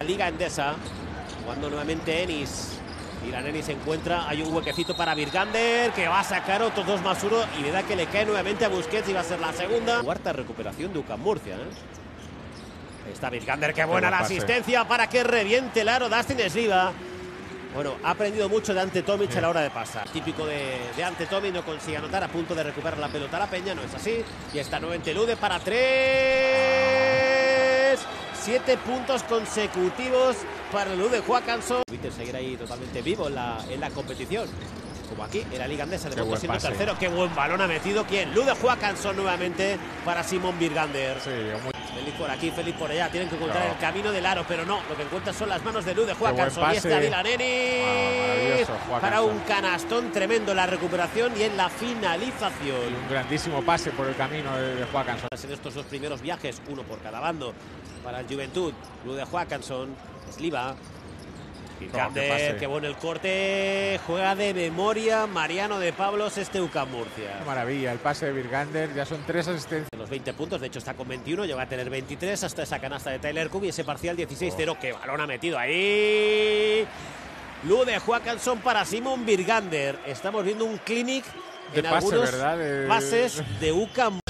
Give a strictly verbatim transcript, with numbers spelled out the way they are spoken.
Liga Endesa, jugando nuevamente Enis. Mira, Enis se encuentra, hay un huequecito para Virgander, que va a sacar otros dos más uno, y le da que le cae nuevamente a Busquets y va a ser la segunda. Cuarta recuperación de UCAM Murcia, ¿eh? Está Virgander, qué buena la asistencia para que reviente el aro Dustin Sliva. Bueno, ha aprendido mucho de Ante Tomic sí. a la hora de pasar. Típico de, de Ante Tomic, no consigue anotar, a punto de recuperar la pelota la Peña, no es así. Y está nuevamente Lude para tres. Siete puntos consecutivos para Lude Joaquinson. Viste seguir ahí totalmente vivo en la, en la competición. Como aquí, en la Liga Endesa, de momento siendo tercero. Qué buen balón ha metido. ¿Quién? Lude Joaquinson nuevamente para Simón Virgander. Sí, muy... Feliz por aquí, feliz por allá. Tienen que encontrar no. el camino del aro, pero no. Lo que encuentran son las manos de Lude Joaquinson. Y está Dylan Enis ah, para un canastón tremendo en la recuperación y en la finalización. Y un grandísimo pase por el camino de Joaquinson. En estos dos primeros viajes, uno por cada bando para el Juventud. Lude Joaquinson, Sliva. Virgander, oh, qué bueno el corte, juega de memoria Mariano de Pablos, este UCAM Murcia. Qué maravilla, el pase de Virgander, ya son tres asistencias. Los veinte puntos, de hecho está con veintiuno, llega a tener veintitrés hasta esa canasta de Tyler Cook y ese parcial dieciséis cero, oh. qué balón ha metido ahí. Lude Joaquinson para Simón Virgander. Estamos viendo un clinic de en pase, algunos ¿verdad? De... pases de UCAM.